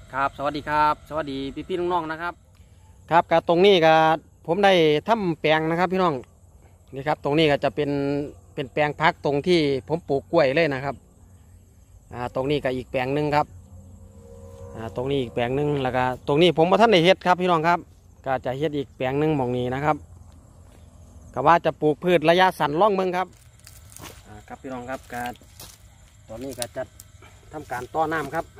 ครับสวัสดีครับสวัสดีพี่น้องๆนะครับครับกับตรงนี้ก็ผมได้ทำแปลงนะครับพี่น้องนี่ครับตรงนี้ก็จะเป็นแปลงพักตรงที่ผมปลูกกล้วยเลยนะครับตรงนี้ก็อีกแปลงหนึ่งครับตรงนี้อีกแปลงหนึ่งแล้วก็ตรงนี้ผมมาท่านได้เฮ็ดครับพี่น้องครับก็จะเฮ็ดอีกแปลงหนึ่งมองนี้นะครับก็ว่าจะปลูกพืชระยะสั้นล่องเมืองครับครับพี่น้องครับการตอนนี้ก็จะทำการต้อน้ำครับ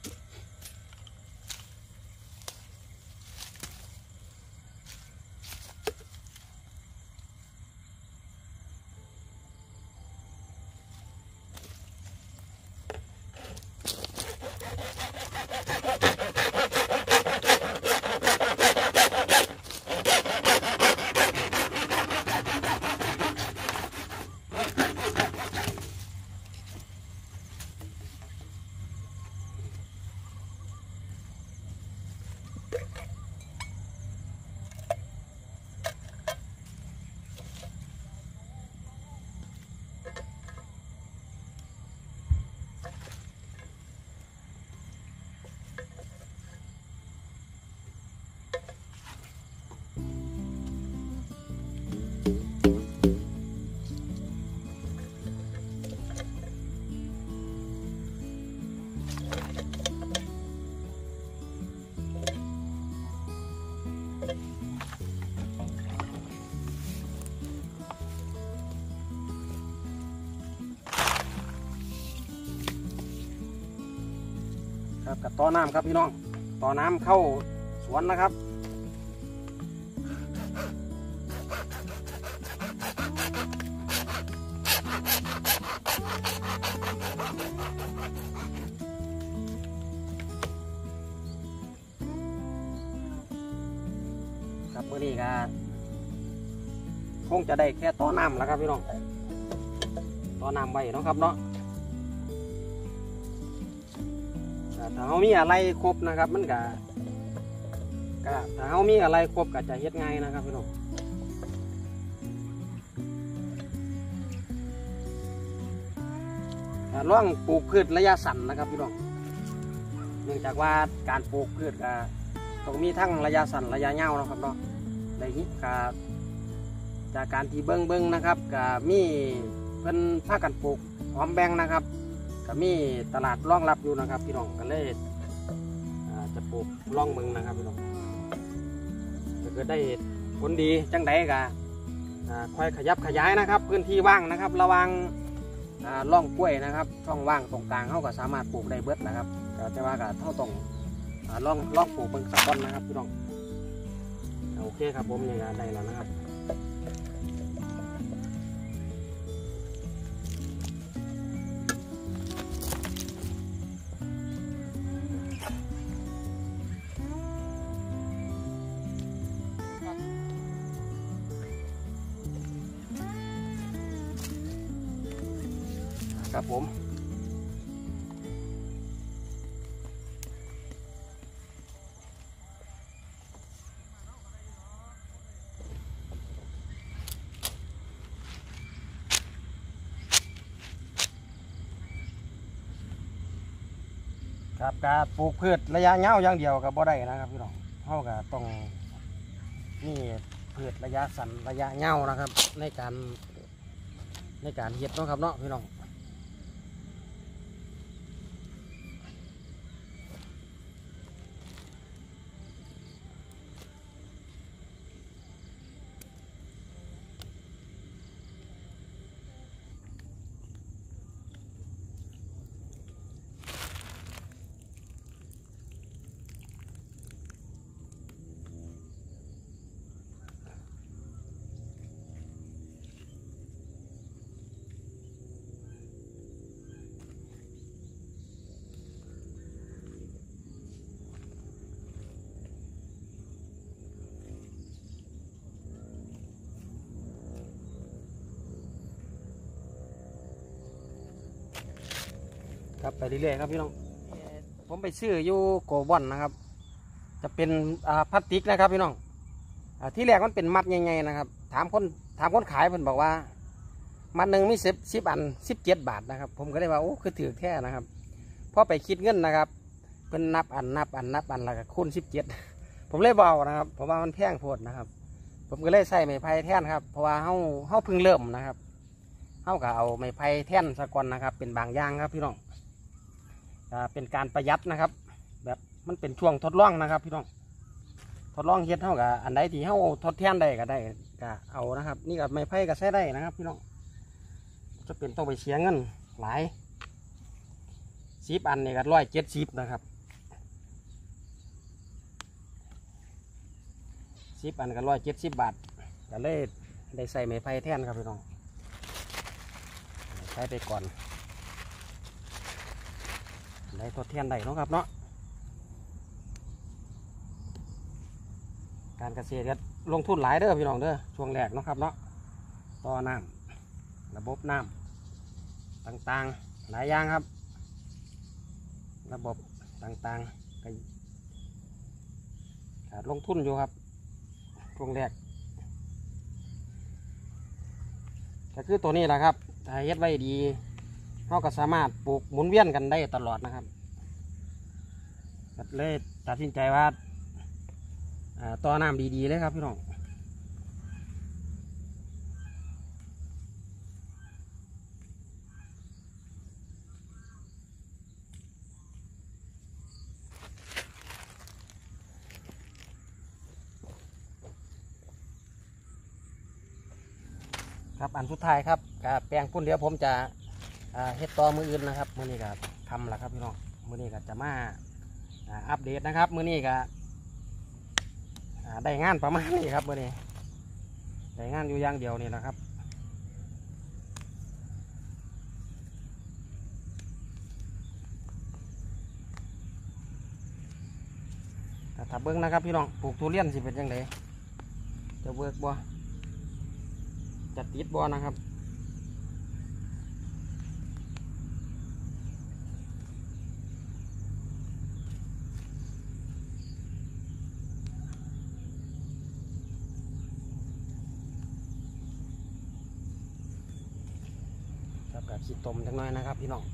กับต่อน้ำครับพี่น้องต่อน้ำเข้าสวนนะครับครับเมื่อนี้ก็คงจะได้แค่ต่อน้ำแล้วครับพี่น้องต่อน้ำไว้เนาะครับเนาะถ้าเขามีอะไรครบนะครับมันก็ถ้าเขามีอะไรครบก็จะเฮ็ดง่ายนะครับพี่น้องร่องปลูกพืชระยะสั้นนะครับพี่น้องเนื่องจากว่าการปลูกพืชก็ต้องมีทั้งระยะสั้นระยะยาวนะครับเนาะในนี้ก็จากการที่เบิ้งนะครับก็มีเพิ่นพากันปลูกหอมแบงนะครับก็มีตลาดรองรับอยู่นะครับพี่น้องก็เลยจะปลูกร่องเมืองนะครับพี่น้องถ้าเกิดได้ผลดีจังใดก็ค่อยขยับขยายนะครับพื้นที่ว่างนะครับระวังร่องกล้วยนะครับช่องว่างตรงกลางเขาก็สามารถปลูกได้เบิดนะครับแต่ว่าก็เท่าตรงร่องปลูกเป็นสับปะรดนะครับพี่น้องโอเคครับผมนี่ก็ได้แล้วนะครับครับผมครับการปลูกพืชระยะยาวอย่างเดียวกับบ่ได้นะครับพี่น้องเขาก็ต้องนี่พืชระยะสั้นระยะยาวนะครับในการเฮ็ดเนาะครับเนาะพี่น้องครับไปเรื่อยๆครับพี่น้องผมไปซื้ออยู่โกบอนนะครับจะเป็นพลาสติกนะครับพี่น้องที่แรกมันเป็นมัดใหญ่ๆนะครับถามคนขายเพิ่นบอกว่า มันหนึ่งมี10 อัน 17 บาทนะครับผมก็เลยว่าโอ้คือถือแท้นะครับพอไปคิดเงินนะครับเพิ่นนับอันแล้วก็คูณ17ผมเลยเบานะครับเพราะว่ามันแพงโพดนะครับผมก็เลยใส่ไม้ไผ่แท่นครับเพราะว่าเฮาเพิ่งเริ่มนะครับเฮาก็เอาไม้ไผ่แท่นซะก่อนนะครับเป็นบางอย่างครับพี่น้องเป็นการประหยัดนะครับแบบมันเป็นช่วงทดลองนะครับพี่น้องทดลองเฮ็ดเฮากับอันใดที่เฮาทดแทนได้ก็ได้ก็เอานะครับนี่กับไม้ไผ่ก็ใช้ได้นะครับพี่น้องจะเป็นต้องไปเสียเงินหลาย10 อันนี่ก็170นะครับ10 อันก็170 บาทก็เลยได้ใส่ไม้ไผ่แทนครับพี่น้องใช้ไปก่อนได้ทดแทนได้นะครับเนาะการเกษตรลงทุนหลายเด้อพี่น้องเด้อช่วงแรกนะครับเนาะต่อน้ำระบบน้ำต่างๆหลายอย่างครับระบบต่างๆก็ลงทุนอยู่ครับช่วงแรกก็คือตัวนี้แหละครับถ้าเฮ็ดไว้ดีเราก็สามารถปลูกหมุนเวียนกันได้ตลอดนะครับเลยตัดสินใจว่าต่อน้ำดีๆเลยครับพี่น้องครับอันสุดท้ายครับกับแปลงพุ่นเดี๋ยวผมจะเฮ็ดต่อมืออื่นนะครับมื้อนี้ก็ทำแล้วครับพี่น้องมื้อนี้ก็จะมาอัปเดตนะครับมื้อนี้ก็ได้งานประมาณนี้ครับมื้อนี้ได้งานอยู่อย่างเดียวนี่นะครับถ้าเบิ้งนะครับพี่น้องปลูกทุเรียนสิเป็นยังไงจะเวิร์กบ่จะติดบ่นะครับกับขีดตมจังน้อยนะครับพี่น้อง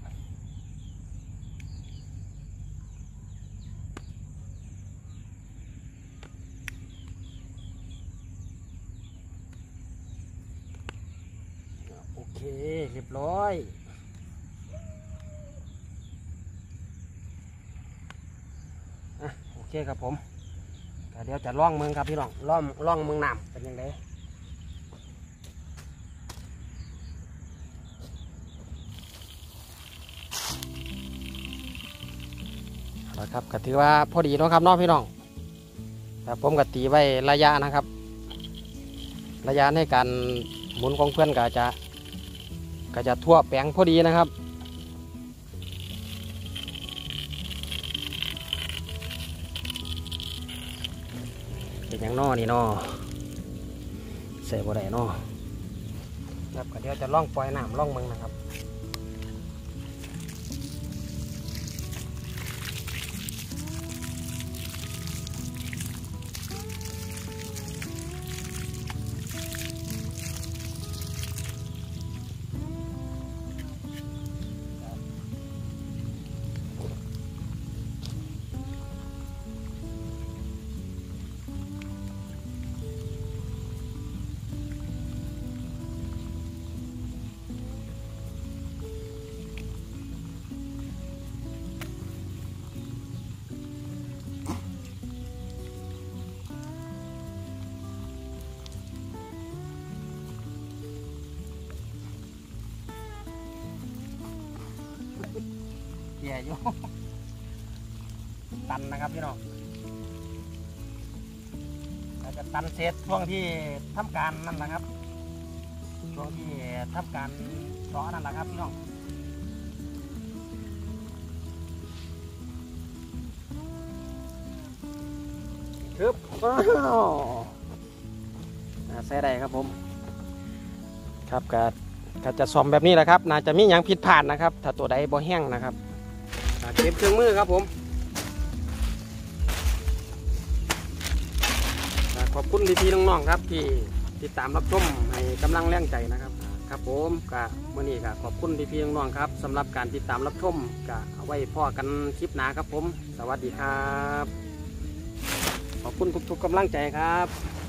โอเคเรียบร้อยโอเคครับผมเดี๋ยวจะล่องเมืองครับพี่น้องล่องเมืองน้ำเป็นยังไงครับก็ถือว่าพอดีนะครับน้องพี่น้องแต่ผมก็ตีไว้ระยะนะครับระยะในการหมุนของเพื่อนก็จะทั่วแปลงพอดีนะครับเป็นอย่างนอนี่นอเสียบ่ได้นอครับก็เดี๋ยวจะล่องปล่อยน้ำล่องเมืองนะครับเกี่ยอยู่ตันนะครับพี่น้องเราจะตันเสร็จช่วงที่ทำการนั่นแหละครับช่วงที่ทำการเจาะนั่นแหละครับพี่น้องครับใส่ได้ครับผมครับก็จะซ่อมแบบนี้แหละครับน่าจะมีอย่างผิดพลาดนะครับถ้าตัวใดบ่แห้งนะครับเก็บเครื่องมือครับผมขอบคุณพี่ๆน้องๆครับที่ติดตามรับชมให้กำลังแรงใจนะครับครับผมก็มื้อนี้ก็ขอบคุณพี่ๆน้องๆครับสำหรับการติดตามรับชมก็เอาไว้พ่อกันคลิปหน้าครับผมสวัสดีครับขอบคุณทุกๆกำลังใจครับ